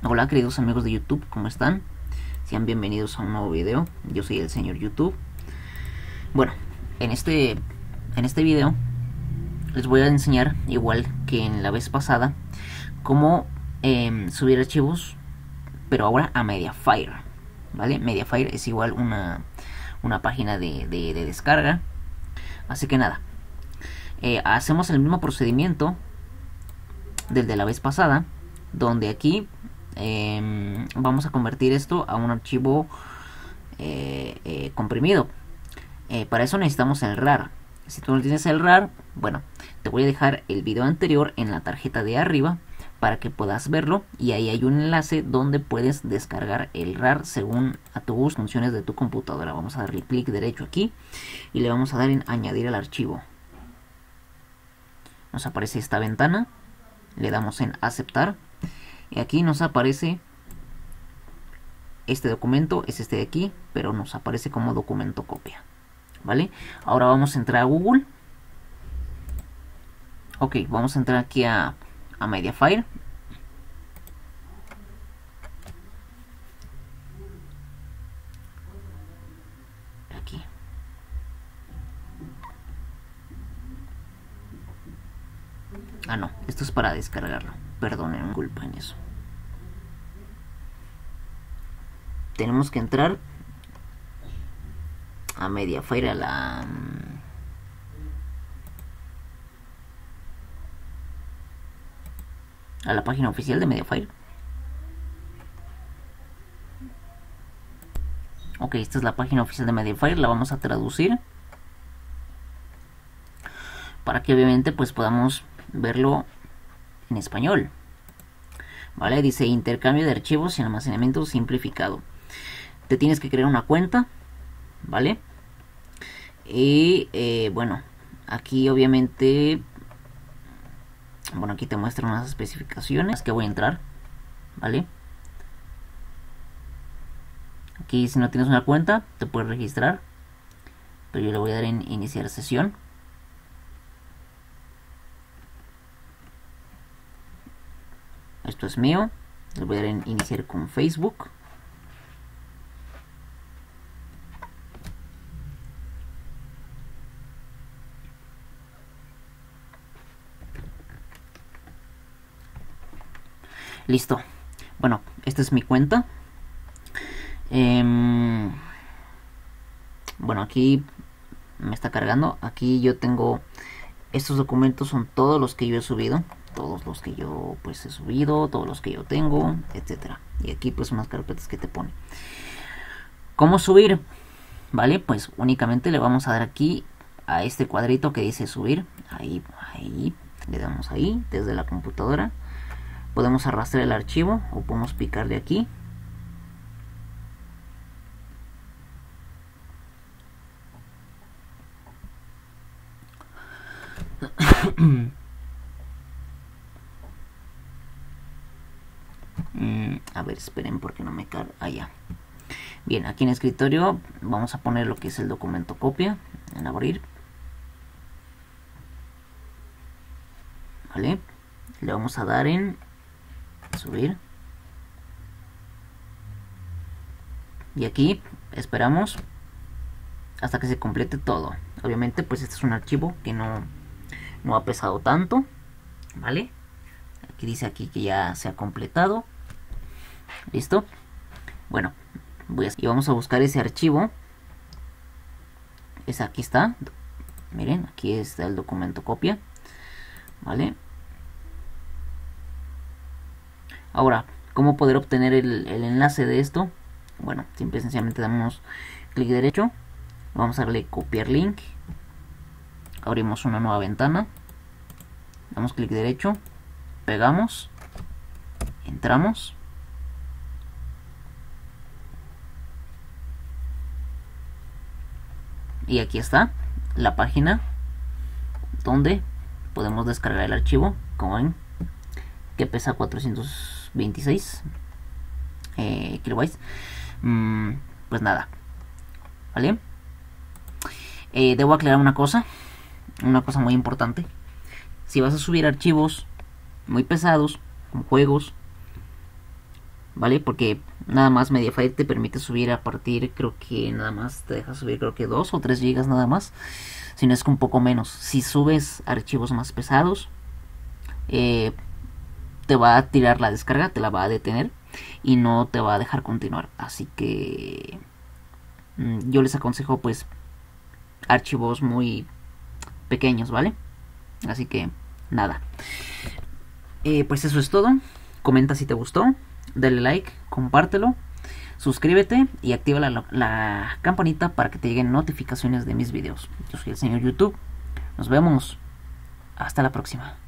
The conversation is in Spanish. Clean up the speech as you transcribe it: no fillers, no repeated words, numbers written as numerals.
Hola queridos amigos de YouTube, ¿cómo están? Sean bienvenidos a un nuevo video. Yo soy el señor YouTube. Bueno, en este video les voy a enseñar, igual que en la vez pasada, cómo subir archivos, pero ahora a Mediafire, ¿vale? Mediafire es igual una página de descarga. Así que nada, hacemos el mismo procedimiento del de la vez pasada, donde aquí vamos a convertir esto a un archivo comprimido. Para eso necesitamos el RAR. Si tú no tienes el RAR, bueno, te voy a dejar el video anterior en la tarjeta de arriba para que puedas verlo, y ahí hay un enlace donde puedes descargar el RAR según a tus funciones de tu computadora. Vamos a darle clic derecho aquí y le vamos a dar en añadir al archivo. Nos aparece esta ventana, le damos en aceptar y aquí nos aparece este documento, es este de aquí, pero nos aparece como documento copia, ¿vale? Ahora vamos a entrar a Google. Ok, vamos a entrar aquí a Mediafire. Aquí. Ah, no, esto es para descargarlo. Perdonen, culpa en eso. Tenemos que entrar a Mediafire, a la página oficial de Mediafire. Ok, esta es la página oficial de Mediafire, la vamos a traducir para que obviamente pues podamos verlo en español. Vale, dice intercambio de archivos y almacenamiento simplificado. Te tienes que crear una cuenta, ¿vale? Y bueno, aquí obviamente, bueno, aquí te muestra unas especificaciones que voy a entrar, ¿vale? Aquí si no tienes una cuenta te puedes registrar, pero yo le voy a dar en iniciar sesión. Esto es mío, le voy a dar en iniciar con Facebook. Listo. Bueno, esta es mi cuenta. Bueno, aquí me está cargando. Aquí yo tengo estos documentos, son todos los que yo he subido, todos los que yo pues he subido, todos los que yo tengo, etcétera. Y aquí pues unas carpetas que te pone. ¿Cómo subir? Vale, pues únicamente le vamos a dar aquí a este cuadrito que dice subir. Ahí le damos ahí desde la computadora. Podemos arrastrar el archivo o podemos picarle aquí. A ver, esperen porque no me carga. Allá. Bien, aquí en escritorio vamos a poner lo que es el documento copia en abrir. Vale, le vamos a dar en subir. Y aquí esperamos hasta que se complete todo. Obviamente pues este es un archivo que no ha pesado tanto, ¿vale? Aquí dice aquí que ya se ha completado. Listo. Bueno, y vamos a buscar ese archivo. Aquí está. Miren, aquí está el documento copia, ¿vale? Ahora, ¿cómo poder obtener el enlace de esto? Bueno, simple y sencillamente damos clic derecho, vamos a darle copiar link, abrimos una nueva ventana, damos clic derecho, pegamos, entramos, y aquí está la página donde podemos descargar el archivo, como ven, que pesa 426 kilobytes. Pues nada, ¿vale? Debo aclarar una cosa muy importante. Si vas a subir archivos muy pesados, como juegos, ¿vale? Porque nada más Mediafire te permite subir a partir, creo que nada más te deja subir, creo que 2 o 3 gigas nada más, si no es que un poco menos. Si subes archivos más pesados, te va a tirar la descarga, te la va a detener y no te va a dejar continuar. Así que yo les aconsejo pues archivos muy pequeños, ¿vale? Así que nada, pues eso es todo. Comenta si te gustó, dale like, compártelo, suscríbete y activa la campanita para que te lleguen notificaciones de mis videos. Yo soy el señor YouTube. Nos vemos. Hasta la próxima.